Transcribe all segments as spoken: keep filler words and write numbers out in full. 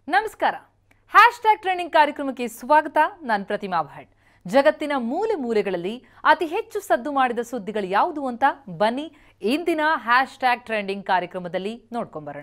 ನಮಸ್ಕಾರ. Hash tag trending ಕಾರ್ಯಕ್ರಮಕ್ಕೆ ಸ್ವಾಗತ. ನಾನು ಪ್ರತಿಮಾ ಭಟ್. ಜಗತ್ತಿನ ಮೂಲೆ ಮೂಲೆಗಳಲ್ಲಿ ಅತಿ ಹೆಚ್ಚು ಸದ್ದು ಮಾಡಿದ ಸುದ್ದಿಗಳು ಯಾವುದು ಅಂತ ಬನ್ನಿ ಇಂದಿನ ಹ್ಯಾಶ್ ಟ್ಯಾಗ್ ಟ್ರೆಂಡಿಂಗ್ ಕಾರ್ಯಕ್ರಮದಲ್ಲಿ ನೋಡ್ಕೊಂಬರೋಣ.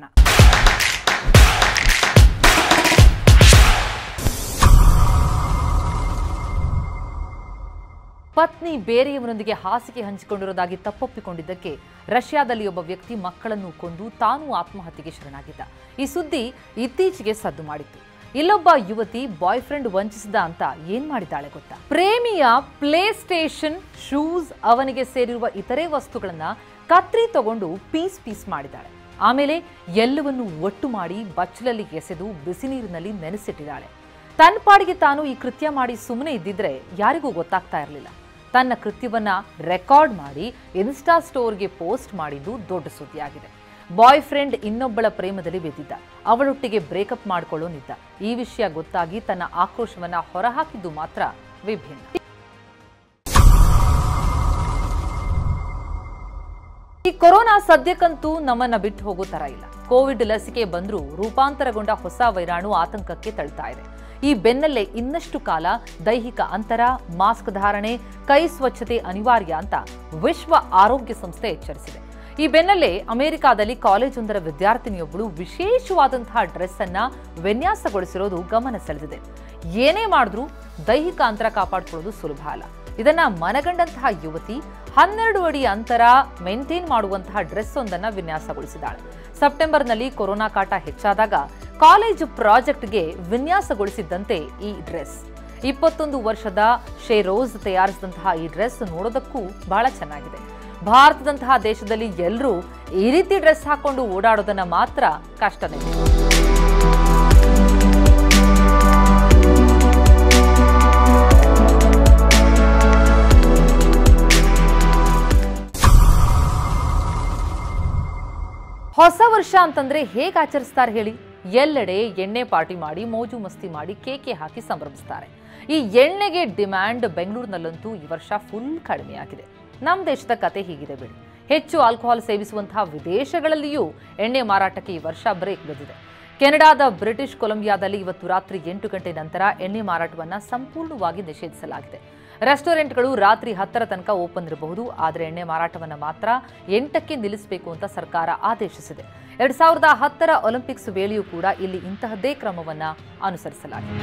ಪತ್ನಿ ಬೇರೆಯವರೊಂದಿಗೆ ಹಾಸಿಗೆ ಹಂಚಿಕೊಂಡಿರೋದಾಗಿ ತಪ್ಪೊಪ್ಪಿಕೊಂಡಿದ್ದಕ್ಕೆ ರಷ್ಯಾದಲ್ಲಿ ಒಬ್ಬ ವ್ಯಕ್ತಿ ಮಕ್ಕಳನ್ನು ಕೊಂದು ತಾನೂ ಆತ್ಮಹತ್ಯೆಗೆ ಶರಣಾಗಿದ್ದ. ಈ ಸುದ್ದಿ ಇತ್ತೀಚೆಗೆ ಸದ್ದು ಮಾಡಿತ್ತು. ಇಲ್ಲೊಬ್ಬ ಯುವತಿ ಬಾಯ್ ಫ್ರೆಂಡ್ ವಂಚಿಸಿದ ಅಂತ ಏನ್ ಮಾಡಿದ್ದಾಳೆ ಗೊತ್ತಾ? ಪ್ರೇಮಿಯ ಪ್ಲೇ ಸ್ಟೇಷನ್, ಶೂಸ್, ಅವನಿಗೆ ಸೇರಿರುವ ಇತರೆ ವಸ್ತುಗಳನ್ನ ಕತ್ರಿ ತಗೊಂಡು ಪೀಸ್ ಪೀಸ್ ಮಾಡಿದ್ದಾಳೆ. ಆಮೇಲೆ ಎಲ್ಲವನ್ನೂ ಒಟ್ಟು ಮಾಡಿ ಬಚ್ಚಲಲ್ಲಿ ಎಸೆದು ಬಿಸಿ ನೀರಿನಲ್ಲಿ ನೆನೆಸಿಟ್ಟಿದ್ದಾಳೆ. ತನ್ನ ಪಾಡಿಗೆ ತಾನು ಈ ಕೃತ್ಯ ಮಾಡಿ ಸುಮ್ಮನೆ ಇದ್ದಿದ್ರೆ ಯಾರಿಗೂ ಗೊತ್ತಾಗ್ತಾ ಇರಲಿಲ್ಲ. ತನ್ನ ಕೃತ್ಯವನ್ನ ರೆಕಾರ್ಡ್ ಮಾಡಿ ಇನ್ಸ್ಟಾ ಸ್ಟೋರ್ಗೆ ಪೋಸ್ಟ್ ಮಾಡಿದ್ದು ದೊಡ್ಡ ಸುದ್ದಿಯಾಗಿದೆ. ಬಾಯ್ ಫ್ರೆಂಡ್ ಇನ್ನೊಬ್ಬಳ ಪ್ರೇಮದಲ್ಲಿ ಬಿದ್ದಿದ್ದ, ಅವಳೊಟ್ಟಿಗೆ ಬ್ರೇಕಪ್ ಮಾಡ್ಕೊಳ್ಳೋನಿದ್ದ. ಈ ವಿಷಯ ಗೊತ್ತಾಗಿ ತನ್ನ ಆಕ್ರೋಶವನ್ನ ಹೊರಹಾಕಿದ್ದು ಮಾತ್ರ ವಿಭಿನ್ನ. ಈ ಕೊರೋನಾ ಸದ್ಯಕ್ಕಂತೂ ನಮ್ಮನ್ನ ಬಿಟ್ಟು ಹೋಗೋ ತರ ಇಲ್ಲ. ಕೋವಿಡ್ ಲಸಿಕೆ ಬಂದ್ರೂ ರೂಪಾಂತರಗೊಂಡ ಹೊಸ ವೈರಾಣು ಆತಂಕಕ್ಕೆ ತಳ್ತಾ ಇದೆ. ಈ ಬೆನ್ನಲ್ಲೇ ಇನ್ನಷ್ಟು ಕಾಲ ದೈಹಿಕ ಅಂತರ, ಮಾಸ್ಕ್ ಧಾರಣೆ, ಕೈ ಸ್ವಚ್ಛತೆ ಅನಿವಾರ್ಯ ಅಂತ ವಿಶ್ವ ಆರೋಗ್ಯ ಸಂಸ್ಥೆ ಎಚ್ಚರಿಸಿದೆ. ಈ ಬೆನ್ನಲ್ಲೇ ಅಮೆರಿಕಾದಲ್ಲಿ ಕಾಲೇಜೊಂದರ ವಿದ್ಯಾರ್ಥಿನಿಯೊಬ್ಬಳು ವಿಶೇಷವಾದಂತಹ ಡ್ರೆಸ್ ಅನ್ನ ವಿನ್ಯಾಸಗೊಳಿಸಿರೋದು ಗಮನ ಸೆಳೆದಿದೆ. ಏನೇ ಮಾಡಿದ್ರೂ ದೈಹಿಕ ಅಂತರ ಕಾಪಾಡಿಕೊಳ್ಳೋದು ಸುಲಭ ಅಲ್ಲ. ಇದನ್ನ ಮನಗಂಡಂತಹ ಯುವತಿ ಹನ್ನೆರಡು ಅಡಿ ಅಂತರ ಮೇಂಟೈನ್ ಮಾಡುವಂತಹ ಡ್ರೆಸ್ ಒಂದನ್ನ ವಿನ್ಯಾಸಗೊಳಿಸಿದ್ದಾಳೆ. ಸೆಪ್ಟೆಂಬರ್ನಲ್ಲಿ ಕೊರೋನಾ ಕಾಟ ಹೆಚ್ಚಾದಾಗ ಕಾಲೇಜು ಪ್ರಾಜೆಕ್ಟ್ಗೆ ವಿನ್ಯಾಸಗೊಳಿಸಿದ್ದಂತೆ ಈ ಡ್ರೆಸ್. ಇಪ್ಪತ್ತೊಂದು ವರ್ಷದ ಶೇರೋಜ್ ತಯಾರಿಸಿದಂತಹ ಈ ಡ್ರೆಸ್ ನೋಡೋದಕ್ಕೂ ಬಹಳ ಚೆನ್ನಾಗಿದೆ. ಭಾರತದಂತಹ ದೇಶದಲ್ಲಿ ಎಲ್ಲರೂ ಈ ರೀತಿ ಡ್ರೆಸ್ ಹಾಕೊಂಡು ಓಡಾಡೋದನ್ನ ಮಾತ್ರ ಕಷ್ಟನೇ. ಹೊಸ ವರ್ಷ ಅಂತಂದ್ರೆ ಹೇಗೆ ಆಚರಿಸ್ತಾರೆ ಹೇಳಿ? ಎಲ್ಲೆಡೆ ಎಣ್ಣೆ ಪಾರ್ಟಿ ಮಾಡಿ, ಮೋಜು ಮಸ್ತಿ ಮಾಡಿ, ಕೇಕೆ ಹಾಕಿ ಸಂಭ್ರಮಿಸ್ತಾರೆ. ಈ ಎಣ್ಣೆಗೆ ಡಿಮ್ಯಾಂಡ್ ಬೆಂಗಳೂರಿನಲ್ಲಂತೂ ಈ ವರ್ಷ ಫುಲ್ ಕಡಿಮೆಯಾಗಿದೆ. ನಮ್ಮ ದೇಶದ ಕತೆ ಹೀಗಿದೆ ಬಿಡಿ. ಹೆಚ್ಚು ಆಲ್ಕೋಹಾಲ್ ಸೇವಿಸುವಂತಹ ವಿದೇಶಗಳಲ್ಲಿಯೂ ಎಣ್ಣೆ ಮಾರಾಟಕ್ಕೆ ಈ ವರ್ಷ ಬ್ರೇಕ್ ಬಿದ್ದಿದೆ. ಕೆನಡಾದ ಬ್ರಿಟಿಷ್ ಕೊಲಂಬಿಯಾದಲ್ಲಿ ಇವತ್ತು ರಾತ್ರಿ ಎಂಟು ಗಂಟೆ ನಂತರ ಎಣ್ಣೆ ಮಾರಾಟವನ್ನು ಸಂಪೂರ್ಣವಾಗಿ ನಿಷೇಧಿಸಲಾಗಿದೆ. ರೆಸ್ಟೋರೆಂಟ್ಗಳು ರಾತ್ರಿ ಹತ್ತರ ತನಕ ಓಪನ್ ಇರಬಹುದು, ಆದರೆ ಎಣ್ಣೆ ಮಾರಾಟವನ್ನು ಮಾತ್ರ ಎಂಟಕ್ಕೆ ನಿಲ್ಲಿಸಬೇಕು ಅಂತ ಸರ್ಕಾರ ಆದೇಶಿಸಿದೆ. ಎರಡ್ ಸಾವಿರದ ಹತ್ತರ ಒಲಿಂಪಿಕ್ಸ್ ವೇಳೆಯೂ ಕೂಡ ಇಲ್ಲಿ ಇಂತಹದ್ದೇ ಕ್ರಮವನ್ನ ಅನುಸರಿಸಲಾಗಿದೆ.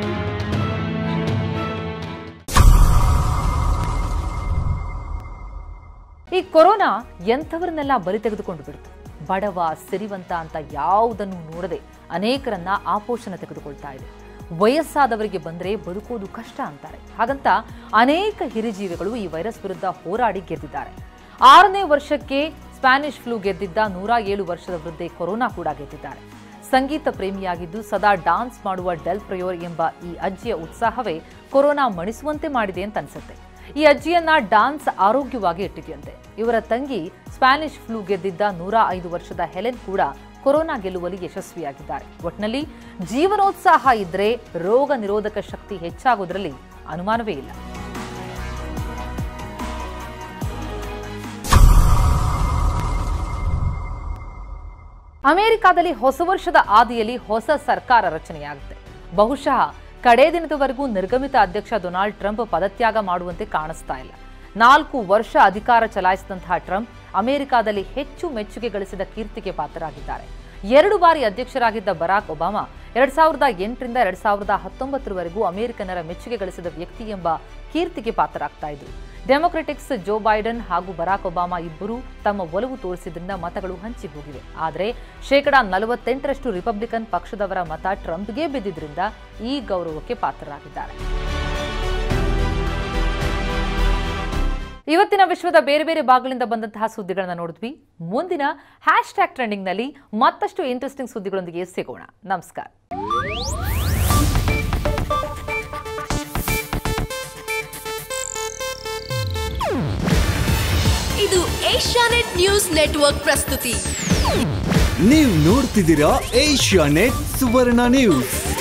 ಈ ಕೊರೋನಾ ಎಂಥವರನ್ನೆಲ್ಲ ಬಲಿ ತೆಗೆದುಕೊಂಡು ಬಿಡ್ತು. ಬಡವ, ಸಿರಿವಂತ ಅಂತ ಯಾವುದನ್ನು ನೋಡದೆ ಅನೇಕರನ್ನ ಆಪೋಷಣ ತೆಗೆದುಕೊಳ್ತಾ ಇದೆ. ವಯಸ್ಸಾದವರಿಗೆ ಬಂದರೆ ಬದುಕೋದು ಕಷ್ಟ ಅಂತಾರೆ. ಹಾಗಂತ ಅನೇಕ ಹಿರಿಜೀವಿಗಳು ಈ ವೈರಸ್ ವಿರುದ್ಧ ಹೋರಾಡಿ ಗೆದ್ದಿದ್ದಾರೆ. ಆರನೇ ವರ್ಷಕ್ಕೆ ಸ್ಪ್ಯಾನಿಷ್ ಫ್ಲೂ ಗೆದ್ದಿದ್ದ ನೂರ ಏಳು ವರ್ಷದ ವೃದ್ಧೆ ಕೊರೋನಾ ಕೂಡ ಗೆದ್ದಿದ್ದಾರೆ. ಸಂಗೀತ ಪ್ರೇಮಿಯಾಗಿದ್ದು ಸದಾ ಡಾನ್ಸ್ ಮಾಡುವ ಡೆಲ್ ಪ್ರಯೋರ್ ಎಂಬ ಈ ಅಜ್ಜಿಯ ಉತ್ಸಾಹವೇ ಕೊರೋನಾ ಮಣಿಸುವಂತೆ ಮಾಡಿದೆ ಅಂತ ಅನ್ಸುತ್ತೆ. ಈ ಅಜ್ಜಿಯನ್ನ ಡಾನ್ಸ್ ಆರೋಗ್ಯವಾಗಿ ಇಟ್ಟಿದೆಯಂತೆ. ಇವರ ತಂಗಿ ಸ್ಪ್ಯಾನಿಷ್ ಫ್ಲೂ ಗೆದ್ದಿದ್ದ ನೂರ ಐದು ವರ್ಷದ ಹೆಲೆನ್ ಕೂಡ ಕೊರೋನಾ ಗೆಲ್ಲುವಲ್ಲಿ ಯಶಸ್ವಿಯಾಗಿದ್ದಾರೆ. ಒಟ್ಟಿನಲ್ಲಿ ಜೀವನೋತ್ಸಾಹ ಇದ್ರೆ ರೋಗ ನಿರೋಧಕ ಶಕ್ತಿ ಹೆಚ್ಚಾಗೋದ್ರಲ್ಲಿ ಅನುಮಾನವೇ ಇಲ್ಲ. ಅಮೆರಿಕಾದಲ್ಲಿ ಹೊಸ ವರ್ಷದ ಆದಿಯಲ್ಲಿ ಹೊಸ ಸರ್ಕಾರ ರಚನೆಯಾಗುತ್ತೆ. ಬಹುಶಃ ಕಡೇ ದಿನದವರೆಗೂ ನಿರ್ಗಮಿತ ಅಧ್ಯಕ್ಷ ಡೊನಾಲ್ಡ್ ಟ್ರಂಪ್ ಪದತ್ಯಾಗ ಮಾಡುವಂತೆ ಕಾಣಿಸ್ತಾ ಇಲ್ಲ. ನಾಲ್ಕು ವರ್ಷ ಅಧಿಕಾರ ಚಲಾಯಿಸಿದಂತಹ ಟ್ರಂಪ್ ಅಮೆರಿಕಾದಲ್ಲಿ ಹೆಚ್ಚು ಮೆಚ್ಚುಗೆ ಗಳಿಸಿದ ಕೀರ್ತಿಗೆ ಪಾತ್ರರಾಗಿದ್ದಾರೆ. ಎರಡು ಬಾರಿ ಅಧ್ಯಕ್ಷರಾಗಿದ್ದ ಬರಾಕ್ ಒಬಾಮಾ ಎರಡ್ ಸಾವಿರದ ಎಂಟರಿಂದ ಎರಡ್ ಸಾವಿರದ ಹತ್ತೊಂಬತ್ತರವರೆಗೂ ಅಮೆರಿಕನ್ನರ ಮೆಚ್ಚುಗೆ ಗಳಿಸಿದ ವ್ಯಕ್ತಿ ಎಂಬ ಕೀರ್ತಿಗೆ ಪಾತ್ರರಾಗ್ತಾ ಇದ್ರು. ಡೆಮೊಕ್ರೆಟಿಕ್ಸ್ ಜೋ ಬೈಡನ್ ಹಾಗೂ ಬರಾಕ್ ಒಬಾಮಾ ಇಬ್ಬರು ತಮ್ಮ ಒಲವು ತೋರಿಸಿದ್ರಿಂದ ಮತಗಳು ಹಂಚಿ ಹೋಗಿವೆ. ಆದರೆ ಶೇಕಡಾ ನಲವತ್ತೆಂಟರಷ್ಟು ರಿಪಬ್ಲಿಕನ್ ಪಕ್ಷದವರ ಮತ ಟ್ರಂಪ್ಗೆ ಬಿದ್ದಿದ್ರಿಂದ ಈ ಗೌರವಕ್ಕೆ ಪಾತ್ರರಾಗಿದ್ದಾರೆ. ಇವತ್ತಿನ ವಿಶ್ವದ ಬೇರೆ ಬೇರೆ ಭಾಗಗಳಿಂದ ಬಂದಂತಹ ಸುದ್ದಿಗಳನ್ನ ನೋಡಿದ್ವಿ. ಮುಂದಿನ ಹ್ಯಾಶ್ ಟ್ಯಾಗ್ ಟ್ರೆಂಡಿಂಗ್ನಲ್ಲಿ ಮತ್ತಷ್ಟು ಇಂಟ್ರೆಸ್ಟಿಂಗ್ ಸುದ್ದಿಗಳೊಂದಿಗೆ ಸಿಗೋಣ. ನಮಸ್ಕಾರ. ಇದು ಏಷ್ಯಾನೆಟ್ ನ್ಯೂಸ್ ನೆಟ್ವರ್ಕ್ ಪ್ರಸ್ತುತಿ. ನೀವು ನೋಡ್ತಿದ್ದೀರಾ ಏಷ್ಯಾನೆಟ್ ಸುವರ್ಣ ನ್ಯೂಸ್.